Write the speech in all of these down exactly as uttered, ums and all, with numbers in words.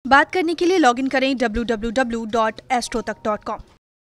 बात करने के लिए लॉगिन करें W W W dot AstroTak dot com.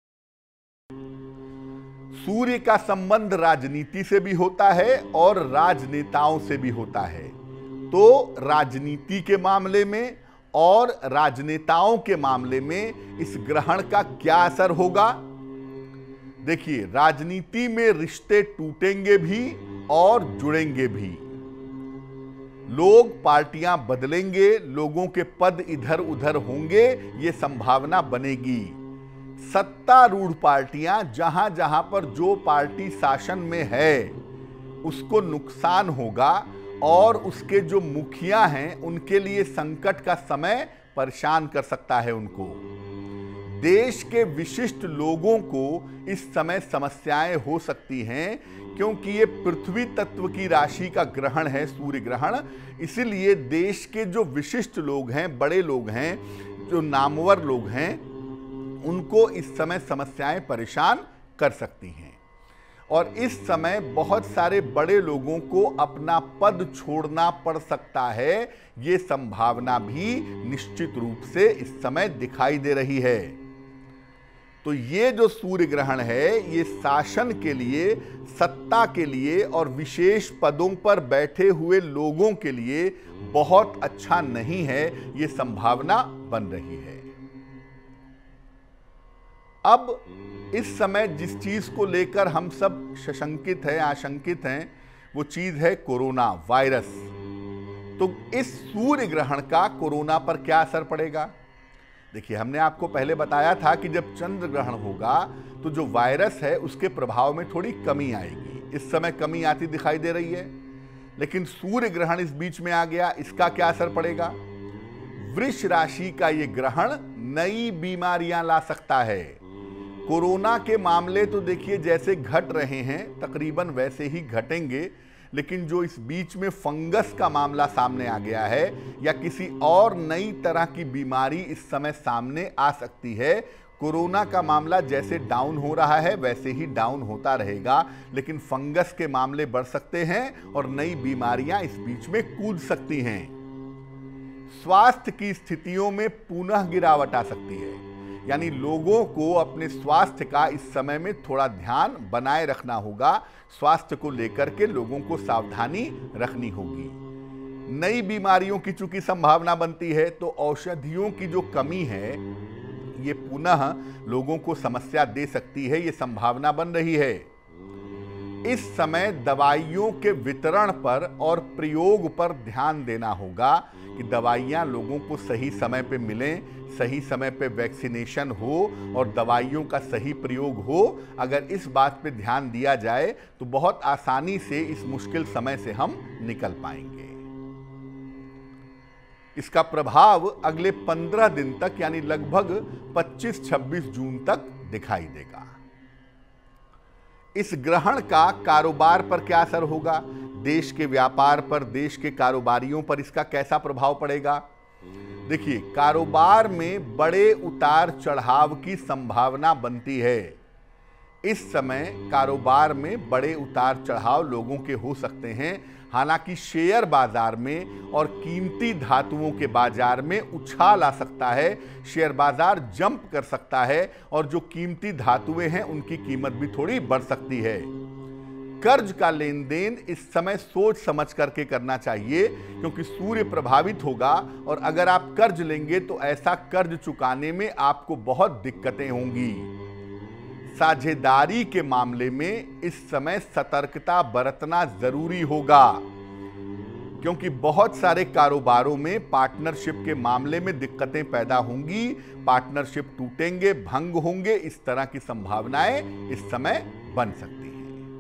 सूर्य का संबंध राजनीति से भी होता है और राजनेताओं से भी होता है। तो राजनीति के मामले में और राजनेताओं के मामले में इस ग्रहण का क्या असर होगा? देखिए, राजनीति में रिश्ते टूटेंगे भी और जुड़ेंगे भी। लोग पार्टियां बदलेंगे, लोगों के पद इधर उधर होंगे, ये संभावना बनेगी। सत्तारूढ़ पार्टियां जहां जहां पर जो पार्टी शासन में है उसको नुकसान होगा और उसके जो मुखिया हैं उनके लिए संकट का समय परेशान कर सकता है उनको। देश के विशिष्ट लोगों को इस समय समस्याएं हो सकती हैं क्योंकि ये पृथ्वी तत्व की राशि का ग्रहण है, सूर्य ग्रहण। इसीलिए देश के जो विशिष्ट लोग हैं, बड़े लोग हैं, जो नामवर लोग हैं, उनको इस समय समस्याएं परेशान कर सकती हैं। और इस समय बहुत सारे बड़े लोगों को अपना पद छोड़ना पड़ सकता है, ये संभावना भी निश्चित रूप से इस समय दिखाई दे रही है। तो ये जो सूर्य ग्रहण है ये शासन के लिए, सत्ता के लिए और विशेष पदों पर बैठे हुए लोगों के लिए बहुत अच्छा नहीं है, ये संभावना बन रही है। अब इस समय जिस चीज को लेकर हम सब सशंकित हैं, आशंकित हैं, वो चीज है कोरोना वायरस। तो इस सूर्य ग्रहण का कोरोना पर क्या असर पड़ेगा? देखिए, हमने आपको पहले बताया था कि जब चंद्र ग्रहण होगा तो जो वायरस है उसके प्रभाव में थोड़ी कमी आएगी। इस समय कमी आती दिखाई दे रही है, लेकिन सूर्य ग्रहण इस बीच में आ गया, इसका क्या असर पड़ेगा? वृष राशि का ये ग्रहण नई बीमारियां ला सकता है। कोरोना के मामले तो देखिए जैसे घट रहे हैं तकरीबन वैसे ही घटेंगे, लेकिन जो इस बीच में फंगस का मामला सामने आ गया है या किसी और नई तरह की बीमारी इस समय सामने आ सकती है। कोरोना का मामला जैसे डाउन हो रहा है वैसे ही डाउन होता रहेगा, लेकिन फंगस के मामले बढ़ सकते हैं और नई बीमारियां इस बीच में कूद सकती हैं। स्वास्थ्य की स्थितियों में पुनः गिरावट आ सकती है, यानी लोगों को अपने स्वास्थ्य का इस समय में थोड़ा ध्यान बनाए रखना होगा। स्वास्थ्य को लेकर के लोगों को सावधानी रखनी होगी। नई बीमारियों की चूंकि संभावना बनती है तो औषधियों की जो कमी है ये पुनः लोगों को समस्या दे सकती है, ये संभावना बन रही है। इस समय दवाइयों के वितरण पर और प्रयोग पर ध्यान देना होगा कि दवाइयां लोगों को सही समय पे मिलें, सही समय पे वैक्सीनेशन हो और दवाइयों का सही प्रयोग हो। अगर इस बात पे ध्यान दिया जाए तो बहुत आसानी से इस मुश्किल समय से हम निकल पाएंगे। इसका प्रभाव अगले पंद्रह दिन तक यानी लगभग पच्चीस छब्बीस जून तक दिखाई देगा। इस ग्रहण का कारोबार पर क्या असर होगा? देश के व्यापार पर, देश के कारोबारियों पर इसका कैसा प्रभाव पड़ेगा? देखिए, कारोबार में बड़े उतार चढ़ाव की संभावना बनती है। इस समय कारोबार में बड़े उतार चढ़ाव लोगों के हो सकते हैं। हालांकि शेयर बाजार में और कीमती धातुओं के बाजार में उछाल आ सकता है, शेयर बाजार जंप कर सकता है और जो कीमती धातुएं हैं उनकी कीमत भी थोड़ी बढ़ सकती है। कर्ज का लेन देन इस समय सोच समझ करके करना चाहिए क्योंकि सूर्य प्रभावित होगा और अगर आप कर्ज लेंगे तो ऐसा कर्ज चुकाने में आपको बहुत दिक्कतें होंगी। साझेदारी के मामले में इस समय सतर्कता बरतना जरूरी होगा क्योंकि बहुत सारे कारोबारों में पार्टनरशिप के मामले में दिक्कतें पैदा होंगी, पार्टनरशिप टूटेंगे, भंग होंगे, इस तरह की संभावनाएं इस समय बन सकती हैं।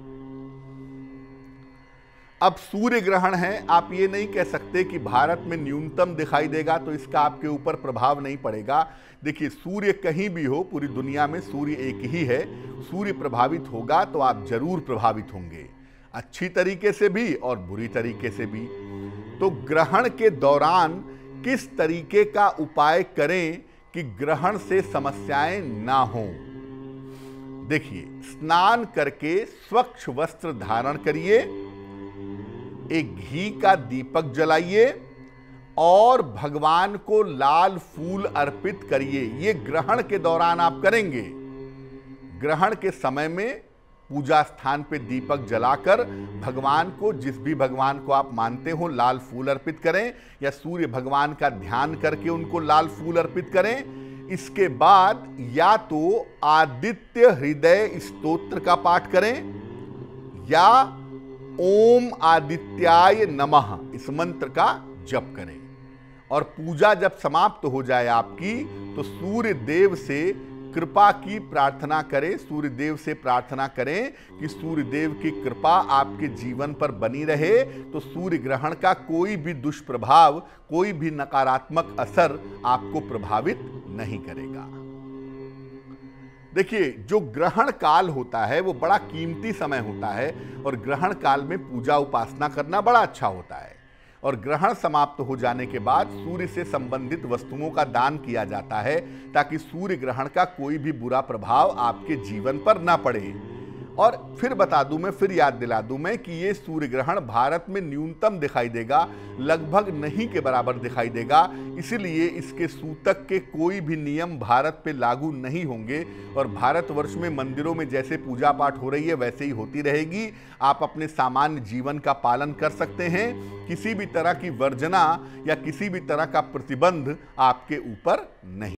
अब सूर्य ग्रहण है, आप ये नहीं कह सकते कि भारत में न्यूनतम दिखाई देगा तो इसका आपके ऊपर प्रभाव नहीं पड़ेगा। देखिए, सूर्य कहीं भी हो, पूरी दुनिया में सूर्य एक ही है। सूर्य प्रभावित होगा तो आप जरूर प्रभावित होंगे, अच्छी तरीके से भी और बुरी तरीके से भी। तो ग्रहण के दौरान किस तरीके का उपाय करें कि ग्रहण से समस्याएं ना हों? देखिए, स्नान करके स्वच्छ वस्त्र धारण करिए, एक घी का दीपक जलाइए और भगवान को लाल फूल अर्पित करिए। ये ग्रहण के दौरान आप करेंगे। ग्रहण के समय में पूजा स्थान पे दीपक जलाकर भगवान को, जिस भी भगवान को आप मानते हो, लाल फूल अर्पित करें या सूर्य भगवान का ध्यान करके उनको लाल फूल अर्पित करें। इसके बाद या तो आदित्य हृदय स्तोत्र का पाठ करें या ओम आदित्याय नमः इस मंत्र का जप करें। और पूजा जब समाप्त हो जाए आपकी, तो सूर्य देव से कृपा की प्रार्थना करें। सूर्य देव से प्रार्थना करें कि सूर्य देव की कृपा आपके जीवन पर बनी रहे, तो सूर्य ग्रहण का कोई भी दुष्प्रभाव, कोई भी नकारात्मक असर आपको प्रभावित नहीं करेगा। देखिए, जो ग्रहण काल होता है वो बड़ा कीमती समय होता है और ग्रहण काल में पूजा उपासना करना बड़ा अच्छा होता है। और ग्रहण समाप्त हो जाने के बाद सूर्य से संबंधित वस्तुओं का दान किया जाता है ताकि सूर्य ग्रहण का कोई भी बुरा प्रभाव आपके जीवन पर ना पड़े। और फिर बता दूं मैं, फिर याद दिला दूं मैं कि ये सूर्य ग्रहण भारत में न्यूनतम दिखाई देगा, लगभग नहीं के बराबर दिखाई देगा। इसलिए इसके सूतक के कोई भी नियम भारत पे लागू नहीं होंगे और भारतवर्ष में मंदिरों में जैसे पूजा पाठ हो रही है वैसे ही होती रहेगी। आप अपने सामान्य जीवन का पालन कर सकते हैं। किसी भी तरह की वर्जना या किसी भी तरह का प्रतिबंध आपके ऊपर नहीं।